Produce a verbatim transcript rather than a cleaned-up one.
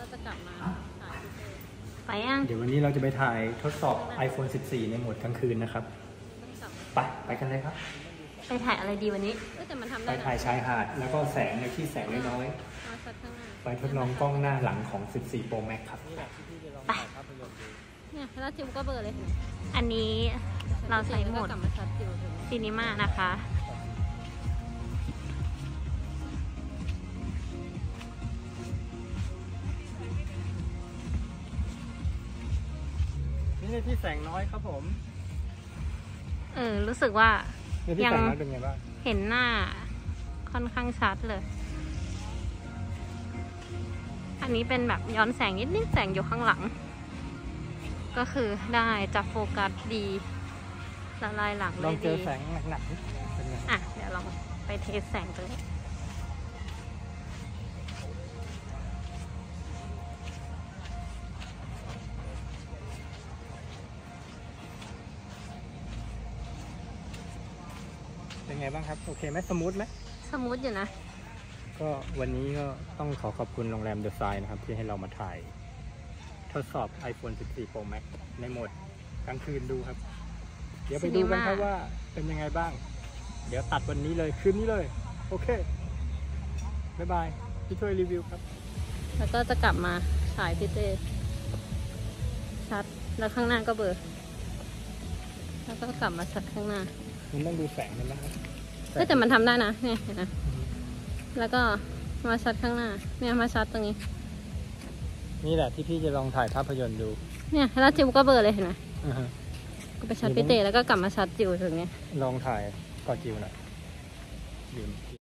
จะกลับมาถ่ายไปยังเดี๋ยววันนี้เราจะไปถ่ายทดสอบ ไอโฟน สิบสี่ ในโหมดกลางคืนนะครับไปไปกันเลยครับไปถ่ายอะไรดีวันนี้แต่มันทำได้ไปถ่ายชายหาดแล้วก็แสงในที่แสงน้อยๆไปทดลองกล้องหน้าหลังของ สิบสี่ Pro Max ครับไปเนี่ยแล้วจิมก็เบอร์เลยอันนี้เราใส่โหมดซีนิม่านะคะนี่ในที่แสงน้อยครับผมเออรู้สึกว่ายังเป็นไงบ้างเห็นหน้าค่อนข้างชัดเลยอันนี้เป็นแบบย้อนแสงนิดนิดแสงอยู่ข้างหลังก็คือได้จับโฟกัสดีละลายหลังเลยดีลองเจอแสงหนักๆเป็นไงอ่ะเดี๋ยวลองไปเทสแสงกันเลยเป็นไงบ้างครับโอเคไหมสมูทไหมสมูทอยู่นะก็วันนี้ก็ต้องขอขอบคุณโรงแรมเดอะไซน์นะครับที่ให้เรามาถ่ายทดสอบ ไอโฟน สิบสี่ Pro Max ในโหมดกลางคืนดูครับเดี๋ยวไปดูกันครับว่าเป็นยังไงบ้างเดี๋ยวตัดวันนี้เลยคืนนี้เลยโอเคบ๊ายบายพี่ช่วยรีวิวครับแล้วก็จะกลับมาถ่ายพี่เต้ชัดแล้วข้างหน้าก็เบอร์แล้วก็กลับมาชัดข้างหน้ามันต้องดูแสงกันนะครับแต่มันทำได้นะเนี่ยเห็นนะแล้วก็มาชัดข้างหน้าเนี่ยมาชัดตรงนี้นี่แหละที่พี่จะลองถ่ายภาพยนตร์ดูเนี่ยแล้วจิวก็เบอร์เลยเห็นไหมก็ไปชัดพี่เต้แล้วก็กลับมาชัดจิวถึงเนี้ยลองถ่ายก่อนจิวหน่อยดื่ม